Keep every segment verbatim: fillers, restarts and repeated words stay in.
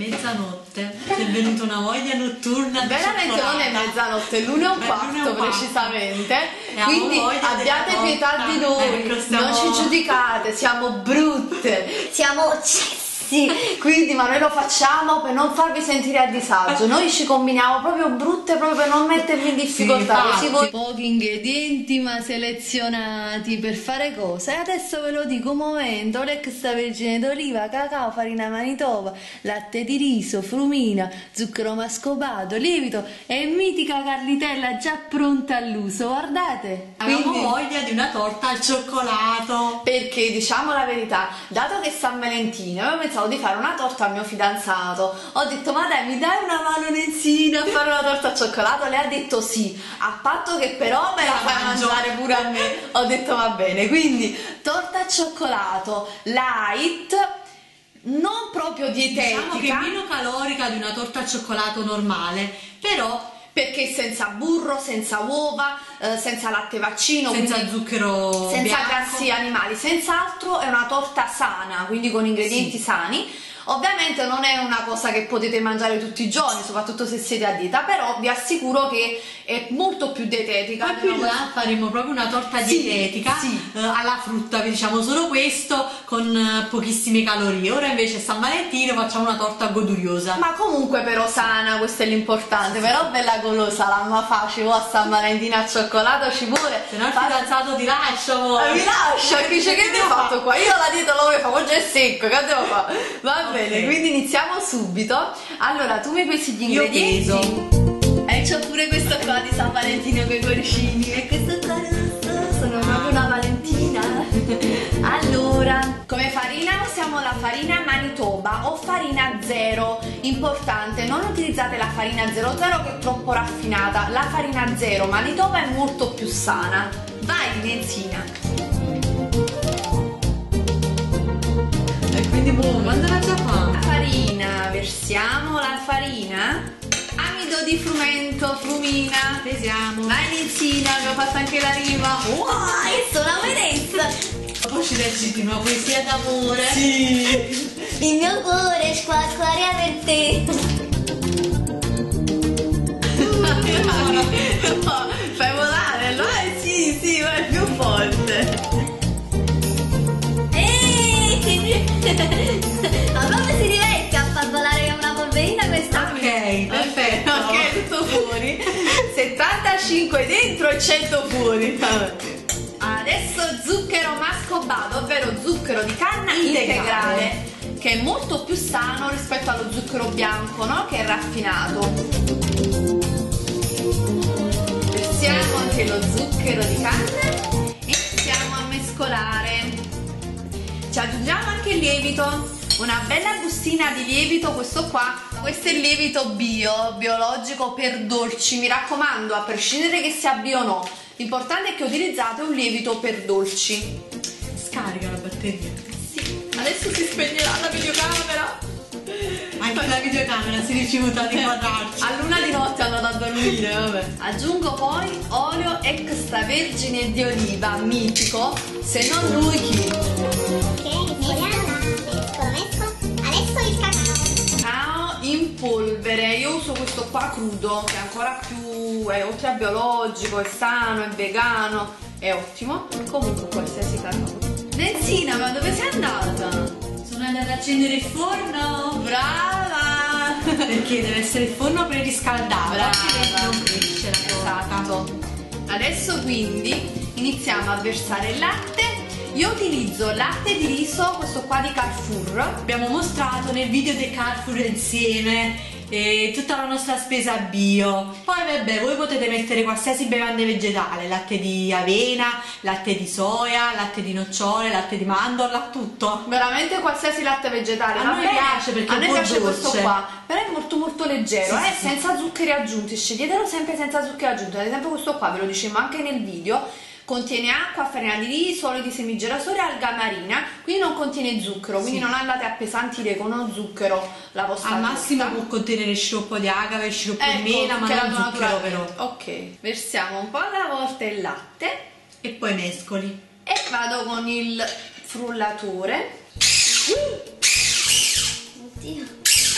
Mezzanotte, ti è venuta una voglia notturna di veramente cioccolata. Non è mezzanotte, l'una e un Beh, quarto l'una e un quarto. precisamente, E quindi abbiate pietà di noi, ecco, stiamo... non ci giudicate, siamo brutte, siamo sì, quindi ma noi lo facciamo per non farvi sentire a disagio, noi ci combiniamo proprio brutte proprio per non mettervi in difficoltà, sì, così voi... Pochi ingredienti ma selezionati per fare cosa? E adesso ve lo dico, un momento: extravergine d'oliva, cacao, farina manitoba, latte di riso, frumina, zucchero mascopato, lievito e mitica carlitella già pronta all'uso, guardate. Avevamo Quindi... voglia di una torta al cioccolato. Perché diciamo la verità, dato che San Valentino avevo pensato di fare una torta al mio fidanzato, ho detto ma dai, mi dai una mano Nenzina a fare una torta al cioccolato? Lei ha detto sì, a patto che però me la fai mangiare pure a me. Ho detto va bene, quindi torta al cioccolato light, non proprio dietetica, Diciamo che è meno calorica di una torta al cioccolato normale, però perché senza burro, senza uova, eh, senza latte vaccino, senza quindi zucchero senza bianco. grassi animali, senz'altro è una torta sana, quindi con ingredienti sì. sani. Ovviamente non è una cosa che potete mangiare tutti i giorni, soprattutto se siete a dieta, però vi assicuro che è molto più dietetica. Poi più là faremo proprio una torta sì, dietetica sì. Eh, alla frutta, vi diciamo solo questo, con eh, pochissime calorie. Ora invece a San Valentino facciamo una torta goduriosa. Ma comunque però sana, questo è l'importante, però bella golosa, la mamma fa, ci vuole a San Valentino al cioccolato, ci vuole. Se no il Fa... fidanzato ti lascia, amore. Eh, mi lascia, Eh, dice che mi hai fatto qua? Io la dieta lo voglio fare, oggi è secco, che devo fare? Va bene, Okay. quindi iniziamo subito. Allora, tu mi questi gli Io ingredienti. E c'ho pure questo qua di San Valentino con i cuoricini. E questo qua rosso, sono proprio una Valentina. Allora, come farina usiamo la farina Manitoba o farina zero. Importante, non utilizzate la farina zero zero che è troppo raffinata. La farina zero Manitoba è molto più sana. Vai, Nenzina. E quindi boh, quando la già fa? La farina, versiamo la farina. Amido di frumento, frumina. Pesiamo. Vai Nenzina, abbiamo fatto anche la rima. Wow, sono una bellezza. Poi ci reciti una poesia d'amore. Sì. Il mio cuore squarquarea per te. No, fai volare, allora sì, sì, vai più forte. Ma come si diverte a far volare una polverina questa? Ok, perfetto. Ok, tutto fuori. settantacinque dentro e cento fuori. Adesso zucchero mascobato, ovvero zucchero di canna integrale, Integrale. che è molto più sano rispetto allo zucchero bianco, no? Che è raffinato. Versiamo anche lo zucchero di canna e iniziamo a mescolare. Ci aggiungiamo anche il lievito, una bella bustina di lievito, questo qua, questo è il lievito bio, biologico per dolci, mi raccomando, a prescindere che sia bio o no, l'importante è che utilizzate un lievito per dolci. Scarica la batteria. Sì, adesso si spegnerà la videocamera. Anche la videocamera si rifiuta di guardarci. A luna di notte hanno da dormire, vabbè. Aggiungo poi olio extravergine di oliva, mitico, se non lui chi? Ok, mescoliamola. Mescolo, mescolo. Adesso il cacao. Cacao in polvere, io uso questo qua crudo, che è ancora più, è oltre a biologico, è sano, è vegano, è ottimo. Comunque qualsiasi cacao. Nenzina, ma dove sei andata? Sono andata ad accendere il forno. Brava! Perché deve essere il forno preriscaldato. Brava. Altrimenti non cresce la torta. Esatto. Adesso quindi iniziamo a versare il latte. Io utilizzo latte di riso, questo qua di Carrefour. Abbiamo mostrato nel video del Carrefour insieme eh, tutta la nostra spesa bio. Poi vabbè, voi potete mettere qualsiasi bevanda vegetale, latte di avena, latte di soia, latte di nocciole, latte di mandorla, tutto. Veramente qualsiasi latte vegetale. A va noi bene? piace perché a è un noi po' piace dolce. questo qua, però è molto molto leggero, Sì, eh? sì. Senza zuccheri aggiunti. Sceglietelo sempre senza zuccheri aggiunti. Ad esempio questo qua, ve lo dicevamo anche nel video. Contiene acqua, farina di riso, olio di semi girasole e alga marina, quindi non contiene zucchero, quindi Sì. non andate a appesantire con uno zucchero la vostra Al massimo torta. può contenere sciroppo di agave, sciroppo Ecco, di mela, ma che non la zucchero naturale. però. Ok, versiamo un po' alla volta il latte E poi mescoli. e vado con il frullatore. Oddio.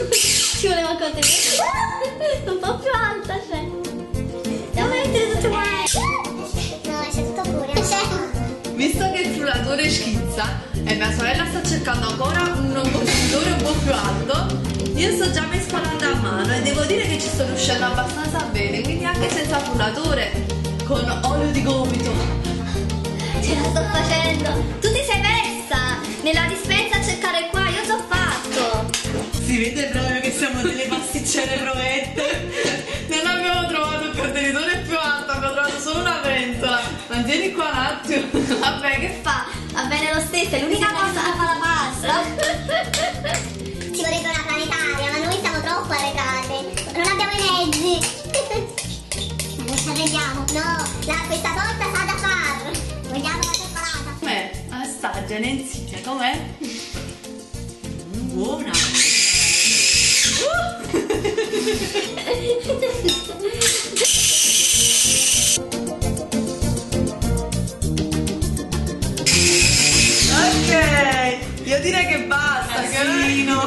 Ci voleva contenere. Un po' più alta, cioè. Devo mettere tutto qua. No, c'è tutto pure. Visto che il frullatore schizza e mia sorella sta cercando ancora un contenitore un po' più alto, io sto già mescolando a mano e devo dire che ci sto riuscendo abbastanza bene, quindi anche senza frullatore, con olio di gomito. Ce la sto facendo. Tu ti sei persa nella dispensa a cercare qua, io ci ho fatto. Si vede proprio che siamo delle pasticcere provette. Non abbiamo trovato il contenitore più alto, abbiamo trovato solo una pentola. Mantieni qua un attimo. Vabbè, che Fa, va bene lo stesso, è l'unica cosa da fare la pasta. Ci vorrebbe una planetaria, ma noi siamo troppo arretrate. Non abbiamo i mezzi. Ma non ci arrediamo. No, la, questa torta sa da far. Vogliamo la cioccolata. com'è? Assaggia, Nenzina, com'è? Buona. Ok, io direi che basta, carino.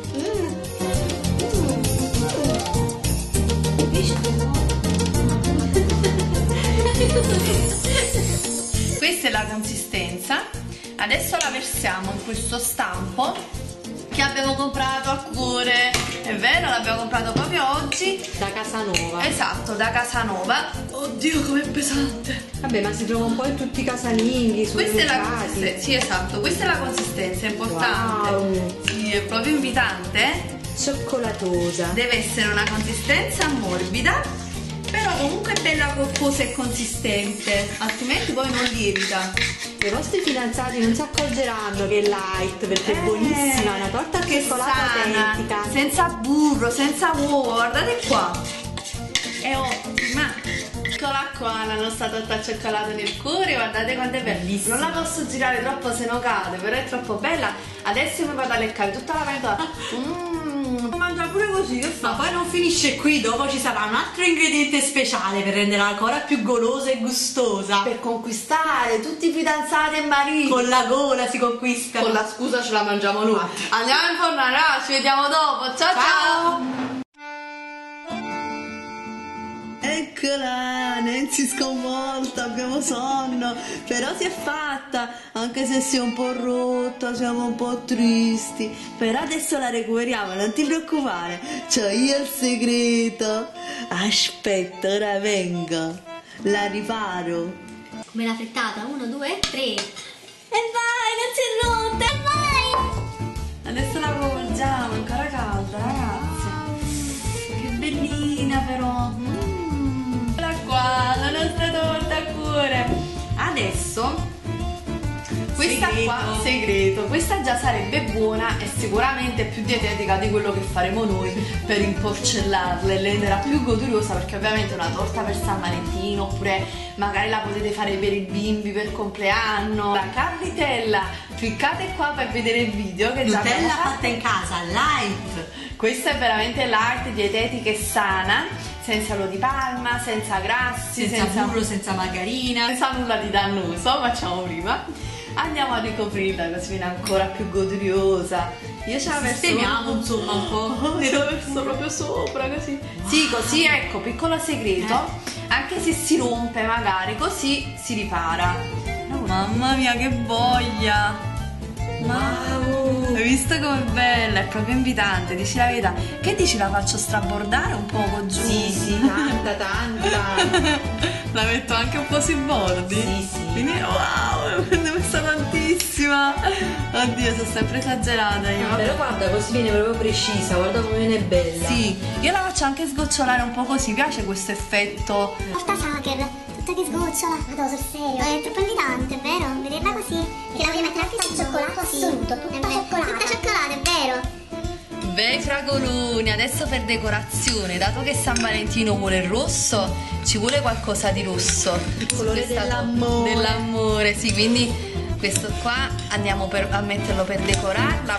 Questa è la consistenza. Adesso la versiamo in questo stampo che abbiamo comprato a cuore. È vero, l'abbiamo comprato proprio oggi. Da Casanova. Esatto, da Casanova. Oddio, com'è pesante. Vabbè, ma si trova un po' in tutti i casalinghi, Questa è la supermercati. consistenza, sì esatto, questa è la consistenza, è importante. Wow. Sì, è proprio invitante. Cioccolatosa. Deve essere una consistenza morbida, però comunque bella corposa e consistente, altrimenti poi non lievita. I vostri fidanzati non si accorgeranno che è light perché è buonissima, una torta al che cioccolato sana, autentica. senza burro, senza uovo, guardate qua. È ottima. Eccola qua la nostra torta al cioccolato nel cuore, guardate quanto è bella. Bellissima. Non la posso girare troppo se no cade, però è troppo bella. Adesso mi vado a leccare tutta la pentola. Mmm, mangia pure così, che Ma fa? poi non finisce qui, dopo ci sarà un altro ingrediente speciale per renderla ancora più golosa e gustosa. Per conquistare tutti i fidanzati e mariti. Con la gola si conquista. Con la scusa ce la mangiamo noi. Andiamo in forno, ragazzi, ci vediamo dopo. Ciao ciao! Ciao. Eccola, Nancy sconvolta, abbiamo sonno, però si è fatta, anche se si è un po' rotta, siamo un po' tristi, però adesso la recuperiamo, non ti preoccupare, c'ho io il segreto. Aspetta, ora vengo, la riparo. Come la frittata, uno, due, tre. E vai, non si è rotta, e vai! Adesso la coinvolgiamo, è ancora calda, ragazzi. Che bellina però. Mm. Eccola qua, la nostra torta a cuore. Adesso questa Segreto. qua, segreto, questa già sarebbe buona e sicuramente più dietetica di quello che faremo noi per imporcellarla e renderla più goduriosa, perché ovviamente è una torta per San Valentino, oppure magari la potete fare per i bimbi per compleanno. La carvitella, cliccate qua per vedere il video che già abbiamo Nutella fatto. fatta in casa, light. Questa è veramente light, dietetica e sana, senza olio di palma, senza grassi, Senza burro, senza margarina. senza nulla di dannoso. Facciamo prima. Andiamo a ricoprirla così viene ancora più goduriosa. Io ce la verso Sistemiamo, insomma, un po'. Oh, ce la verso proprio sopra così. Sì, così ecco, piccolo segreto. Anche se si rompe magari, così si ripara. Mamma mia che voglia! Wow. Hai visto com'è bella? È proprio invitante, dici la verità. Che dici, la faccio strabordare un poco giù? Sì, sì, tanta, tanta. La metto anche un po' sui bordi? Sì, sì. Quindi, wow, ne ho messa tantissima. Oddio, sono sempre esagerata io. Però guarda, così viene proprio precisa, guarda come viene bella. Sì, io la faccio anche sgocciolare un po' così, mi piace questo effetto. Torta Sacher, tutta che sgocciola. Madonna, sul serio. È troppo invitante, è vero? Vederla così. Che la voglio mettere anche sul cioccolato assoluto. Tutta cioccolata. Tutta cioccolata, è vero. Bei fragoloni, adesso per decorazione, dato che San Valentino vuole il rosso, ci vuole qualcosa di rosso. Il colore Questa- dell'amore. Dell'amore, sì, quindi questo qua andiamo per- a metterlo per decorarla.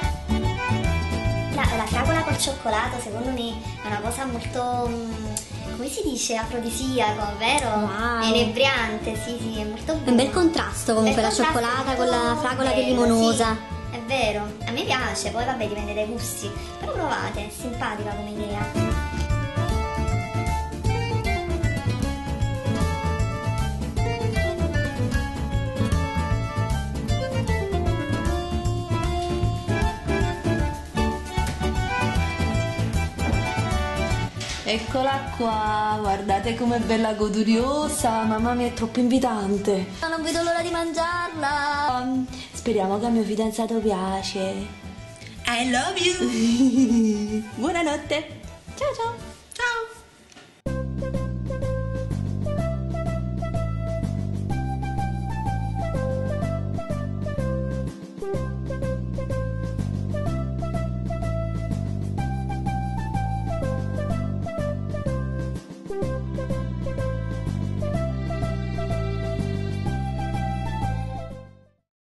La, la fragola col cioccolato secondo me è una cosa molto mm, come si dice, afrodisiaco, vero? Wow. È inebriante, sì, sì, è molto buono. È un bel contrasto comunque, Bel la contrasto, cioccolata con la molto fragola che è bello, limonosa. sì, è vero, a me piace, poi vabbè dipende dai gusti, però provate, è simpatica come idea. Eccola qua, guardate com'è bella goduriosa, mamma mia è troppo invitante. Non vedo l'ora di mangiarla. Speriamo che a mio fidanzato piace. I love you! Buonanotte. Ciao ciao.